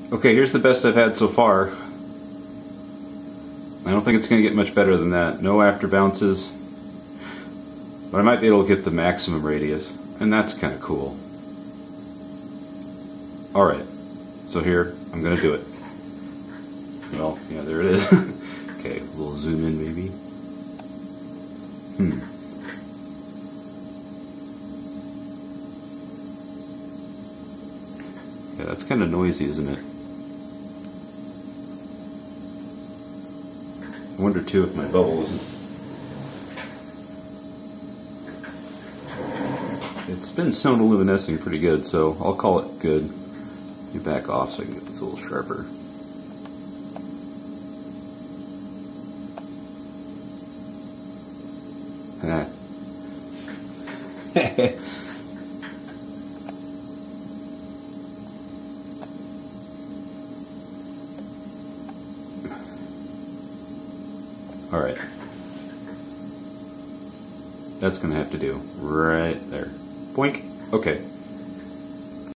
Okay, here's the best I've had so far. I don't think it's going to get much better than that. No after bounces. But I might be able to get the maximum radius. And that's kind of cool. Alright. So here, I'm going to do it. Well, yeah, there it is. Okay, we'll zoom in maybe. Yeah, that's kind of noisy, isn't it? I wonder too if my bubble isn't. It's been sonoluminescing pretty good, so I'll call it good. Let me back off so I can get this a little sharper. Alright. That's going to have to do right there. Boink. Okay.